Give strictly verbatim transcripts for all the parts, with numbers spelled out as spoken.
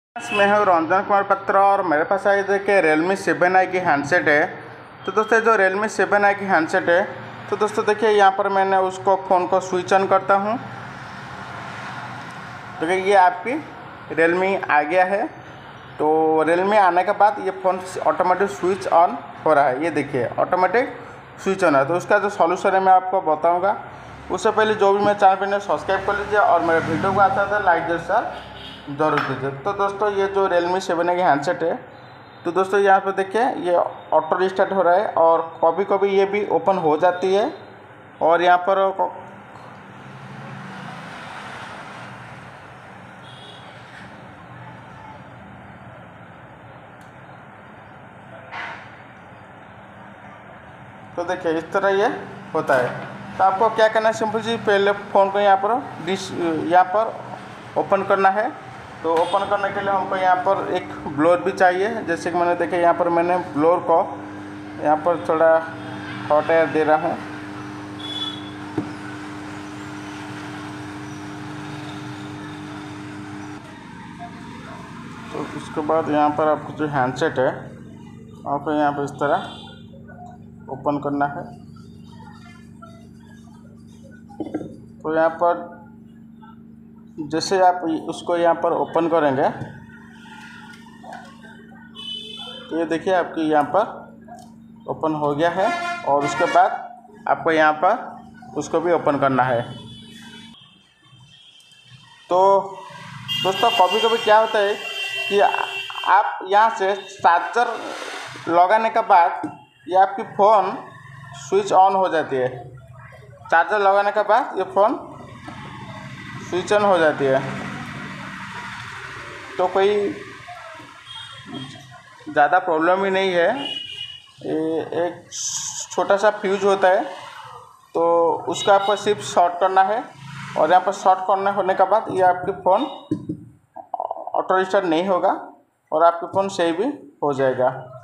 मैं हूँ रंजन कुमार पात्र और मेरे पास आई देखिए रियलमी सेवन आई की हैंडसेट है। तो दोस्तों जो रियलमी सेवन आई की हैंडसेट है, तो दोस्तों देखिए यहाँ पर मैंने उसको फ़ोन को स्विच ऑन करता हूँ। देखिए ये आपकी रियलमी आ गया है। तो रियलमी आने के बाद ये फ़ोन ऑटोमेटिक स्विच ऑन हो रहा है। ये देखिए ऑटोमेटिक स्विच ऑन है। तो उसका जो सॉल्यूशन है मैं आपको बताऊँगा। उससे पहले जो भी मेरे चैनल पर सब्सक्राइब कर लीजिए और मेरे वीडियो को अच्छा था लाइक जैसा जरूर दीजिए। तो दोस्तों ये जो रियलमी सेवन की हैंडसेट है, तो दोस्तों यहाँ पे देखिए ये ऑटो रिस्टार्ट हो रहा है और कभी कभी ये भी ओपन हो जाती है। और यहाँ पर तो देखिए इस तरह ये होता है। तो आपको क्या करना है, सिंपल जी पहले फ़ोन को यहाँ पर डिस यहाँ पर ओपन करना है। तो ओपन करने के लिए हमको यहाँ पर एक ब्लोअर भी चाहिए। जैसे कि मैंने देखे यहाँ पर मैंने ब्लोअर को यहाँ पर थोड़ा हॉट एयर दे रहा हूँ। तो उसके बाद यहाँ पर आपको जो हैंडसेट है आपको यहाँ पर इस तरह ओपन करना है। तो यहाँ पर जैसे आप उसको यहाँ पर ओपन करेंगे तो ये देखिए आपकी यहाँ पर ओपन हो गया है। और उसके बाद आपको यहाँ पर उसको भी ओपन करना है। तो दोस्तों कभी कभी क्या होता है कि आप यहाँ से चार्जर लगाने के बाद ये आपकी फ़ोन स्विच ऑन हो जाती है। चार्जर लगाने के बाद ये फ़ोन स्विच ऑन हो जाती है। तो कोई ज़्यादा प्रॉब्लम ही नहीं है। ये एक छोटा सा फ्यूज होता है, तो उसका आपको सिर्फ शॉर्ट करना है। और यहाँ पर शॉर्ट करने होने के बाद ये आपकी फ़ोन ऑटो रिस्टार्ट नहीं होगा और आपकी फ़ोन सही भी हो जाएगा।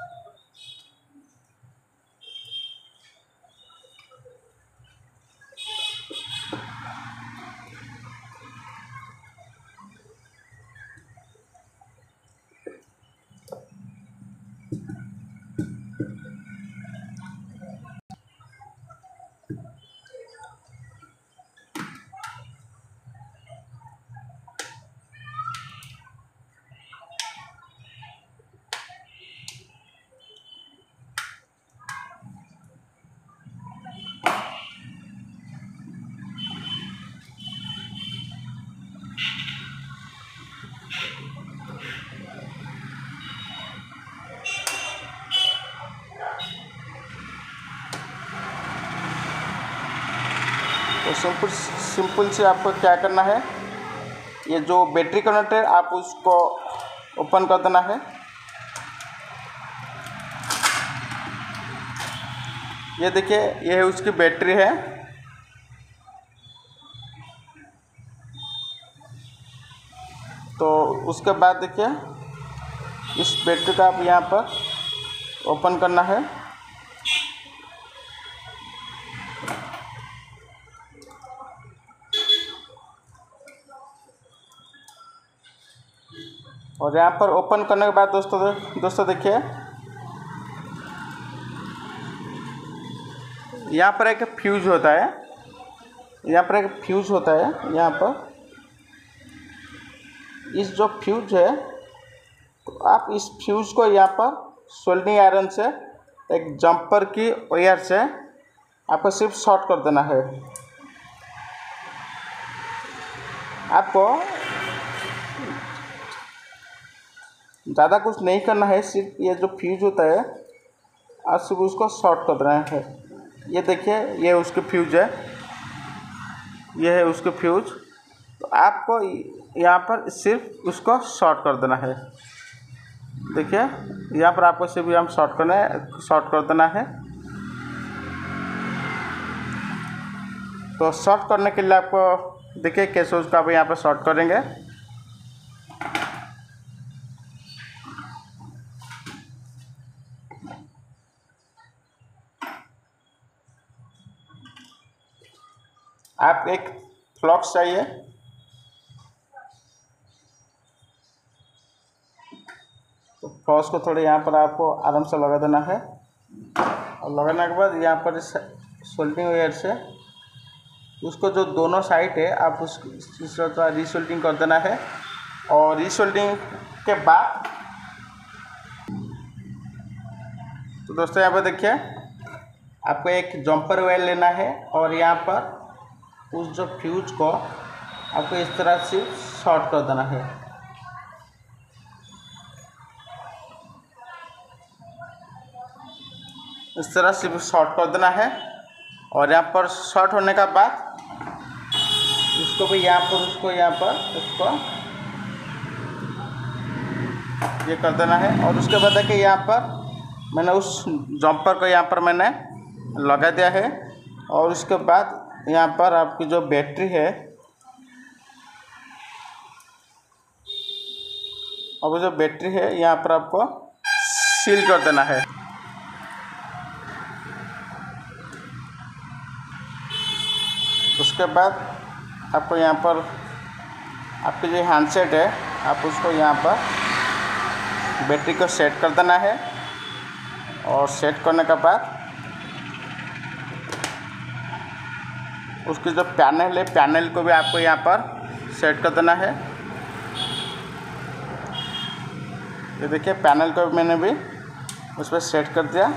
तो सिंपल सिंपल से आपको क्या करना है, ये जो बैटरी कनेक्टर आप उसको ओपन कर देना है। ये देखिए ये है उसकी बैटरी है। तो उसके बाद देखिए इस बैटरी का आप यहाँ पर ओपन करना है। और यहाँ पर ओपन करने के बाद दोस्तों दोस्तों देखिए यहाँ पर एक फ्यूज होता है। यहाँ पर एक फ्यूज होता है। यहाँ पर इस जो फ्यूज है, तो आप इस फ्यूज को यहाँ पर सोल्डरिंग आयरन से एक जंपर की वायर से आपको सिर्फ शॉर्ट कर देना है। आपको ज़्यादा कुछ नहीं करना है, सिर्फ ये जो फ्यूज होता है आप सिर्फ उसको शॉर्ट कर देना है। ये देखिए ये उसके फ्यूज है, ये है उसके फ्यूज। तो आपको यहाँ पर सिर्फ उसको शॉर्ट कर देना है। देखिए यहाँ पर आपको सिर्फ यहाँ शॉर्ट करना है शॉर्ट कर देना है। तो शॉर्ट करने के लिए आपको देखिए कैसे उसको आप यहाँ पर शॉर्ट करेंगे। आप एक फ्लॉक्स चाहिए। तो फॉस को थोड़े यहाँ पर आपको आराम से लगा देना है, और लगाने के बाद यहाँ पर सोल्डिंग वेयर से उसको जो दोनों साइड है आप उस थोड़ा रीसोल्डिंग कर देना है। और रीसोल्डिंग के बाद तो दोस्तों यहाँ पर देखिए आपको एक जंपर वायर लेना है, और यहाँ पर उस जो फ्यूज को आपको इस तरह से शॉर्ट कर देना है। इस तरह से शॉर्ट कर देना है, और यहाँ पर शॉर्ट होने का बाद उसको भी यहाँ पर उसको यहाँ पर उसको ये कर देना है। और उसके बाद देखिए यहाँ पर मैंने उस जंपर को यहाँ पर मैंने लगा दिया है, और उसके बाद यहाँ पर आपकी जो बैटरी है, अब जो बैटरी है यहाँ पर आपको सील कर देना है। उसके बाद आपको यहाँ पर आपकी जो हैंडसेट है आप उसको यहाँ पर बैटरी को सेट कर देना है, और सेट करने के बाद उसकी जो पैनल है पैनल को भी आपको यहाँ पर सेट कर देना है। ये देखिए पैनल को मैंने भी उस पर सेट कर दिया,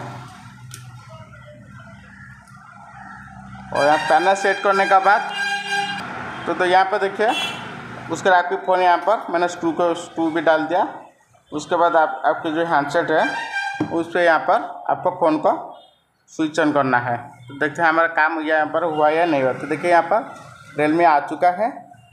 और यहाँ पैनल सेट करने का बाद तो तो यहाँ पर देखिए उसके आपके फ़ोन यहाँ पर मैंने स्क्रू को स्क्रू भी डाल दिया। उसके बाद आप आपके जो हैंडसेट है उस पर यहाँ पर आपको फ़ोन को स्विच ऑन करना है। तो देखते हैं हमारा काम यहाँ पर हुआ या नहीं हुआ। तो देखिए यहाँ पर रियलमी आ चुका है,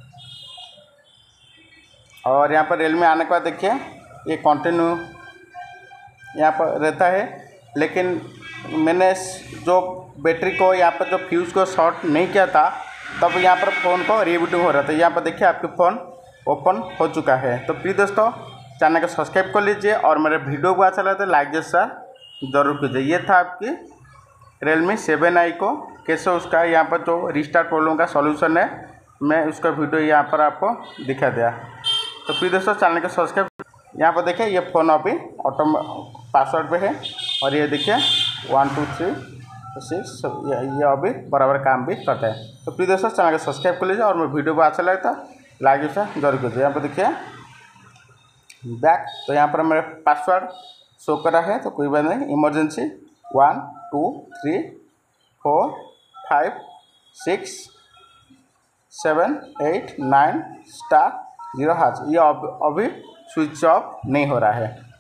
और यहाँ पर रियलमी आने के बाद देखिए ये कंटिन्यू यहाँ पर रहता है, लेकिन मैंने जो बैटरी को यहाँ पर जो फ्यूज़ को शॉर्ट नहीं किया था तब यहाँ पर फ़ोन को रीबूटिंग हो रहा था। यहाँ पर देखिए आपके फ़ोन ओपन हो चुका है। तो प्लीज़ दोस्तों चैनल को सब्सक्राइब कर लीजिए, और मेरे वीडियो को अच्छा लगे तो लाइक जैसा ज़रूर कीजिए। ये था आपकी रियलमी सेवन आई को कैसे उसका यहाँ पर जो रिस्टार्ट प्रॉब्लम का सॉल्यूशन है, मैं उसका वीडियो यहाँ पर आपको दिखा दिया। तो प्लीज़ दोस्तों चैनल को सब्सक्राइब। यहाँ पर देखिए ये फ़ोन अभी ऑटो पासवर्ड पे है, और ये देखिए वन टू थ्री सिक्स ये ये अभी बराबर काम भी करता है। तो प्लीज़ दोस्तों चैनल को सब्सक्राइब कर लीजिए, और मेरे वीडियो को अच्छा लगता है लाइक जैसा जरूर कीजिए। यहाँ पर देखिए बैक, तो यहाँ पर मेरा पासवर्ड शो करा है, तो कोई बात नहीं। Emergency one two three four five six seven eight nine star zero हाथ, ये अभी स्विच ऑफ नहीं हो रहा है।